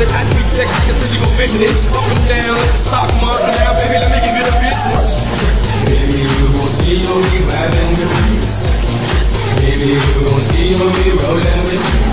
said I treat sex like it's physical fitness. Up and down like the stock market. Now, baby, let me give you the business. Baby, you gon' see you'll be riding with me. Baby, you gon' see you'll be rolling with me.